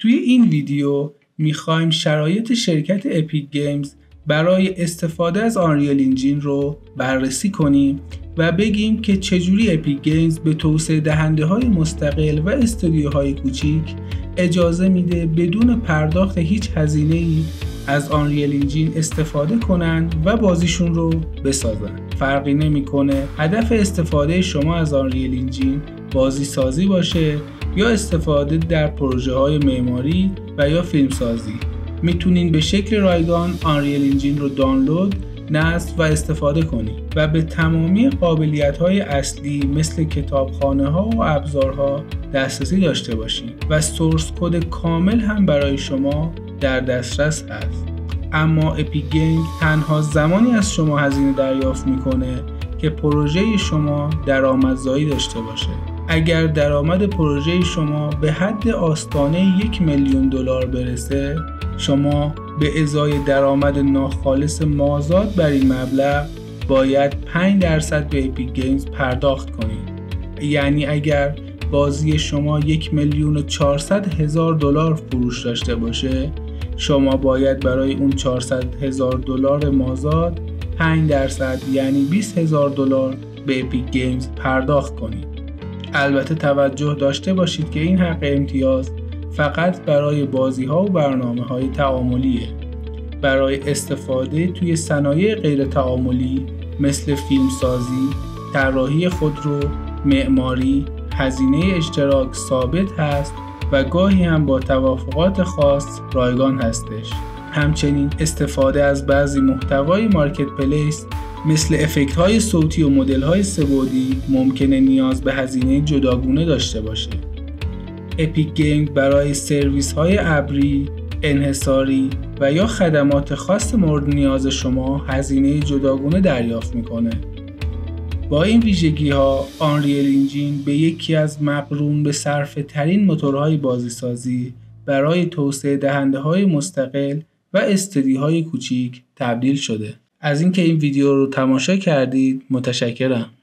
توی این ویدیو میخوایم شرایط شرکت اپیک گیمز برای استفاده از آنریل انجین رو بررسی کنیم و بگیم که چجوری اپیک گیمز به توسعه دهنده های مستقل و استودیوهای کوچیک اجازه میده بدون پرداخت هیچ هزینه‌ای از آنریل انجین استفاده کنن و بازیشون رو بسازن. فرقی نمیکنه هدف استفاده شما از آنریل انجین بازی سازی باشه یا استفاده در پروژه های معماری و یا فیلم سازی. میتونین به شکل رایگان آنریل انجین رو دانلود، نصب و استفاده کنید و به تمامی قابلیت‌های اصلی مثل کتابخانه‌ها و ابزارها دسترسی داشته باشید و سورس کد کامل هم برای شما در دسترس هست. اما اپیک گیمز تنها زمانی از شما هزینه دریافت میکنه که پروژه شما درآمدزایی داشته باشه. اگر درآمد پروژه شما به حد آستانه $1,000,000 برسه، شما به ازای درآمد ناخالص مازاد بر این مبلغ باید 5% به اپیک گیمز پرداخت کنید. یعنی اگر بازی شما $1,400,000 فروش داشته باشه، شما باید برای اون $400,000 مازاد 5% یعنی $20,000 به اپیک گیمز پرداخت کنید. البته توجه داشته باشید که این حق امتیاز فقط برای بازی‌ها و برنامه‌های تعاملیه. برای استفاده توی صنایع غیر تعاملی مثل فیلمسازی، طراحی خودرو، معماری، هزینه اشتراک ثابت هست و گاهی هم با توافقات خاص رایگان هستش. همچنین استفاده از بعضی محتوای مارکت پلیس مثل افکت‌های صوتی و مدل‌های سه‌بعدی ممکنه نیاز به هزینه جداگونه داشته باشه. اپیک گیمز برای سرویس‌های ابری، انحصاری و یا خدمات خاص مورد نیاز شما هزینه جداگونه دریافت میکنه. با این ویژگی‌ها آنریل انجین به یکی از مقرون به صرفه ترین موتورهای بازیسازی برای توسعه دهنده‌های مستقل و استودیوهای کوچیک تبدیل شده. از اینکه این ویدیو رو تماشا کردید متشکرم.